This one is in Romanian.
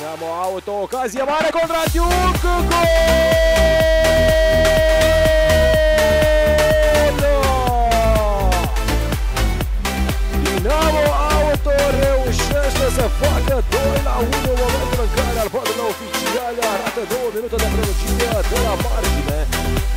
Dinamo Auto, ocazie mare, Condratiuc, gol! Dinamo Auto reușește să facă 2-1 în momentul în care al patrulea oficial arată 2 minute de prelungire de la margine.